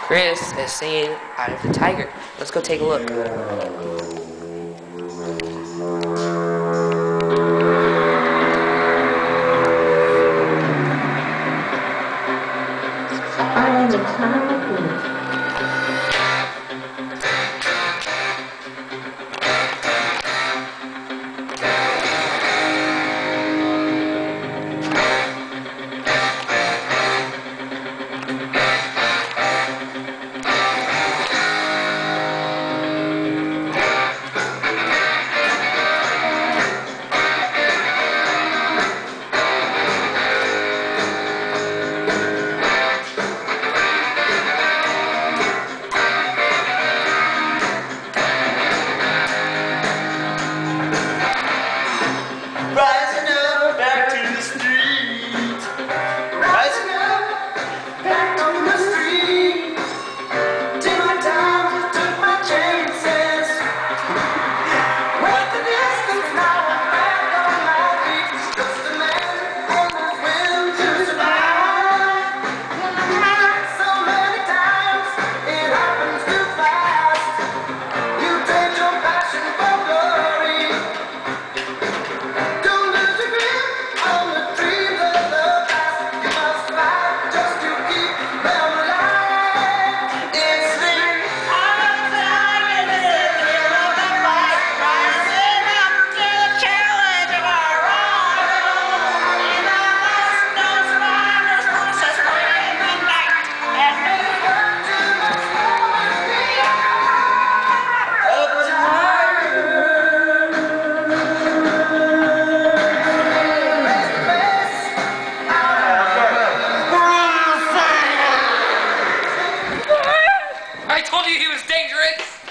Chris is singing Eye of the Tiger. Let's go take a look. Eye of the Tiger. Rising up back to the street. Rising up back on the street. Did my time, took my chances. Went the distance, now I'm back on my feet. Just a man on the will to survive. So many times it happens too fast. You take your passion for glory. I told you he was dangerous!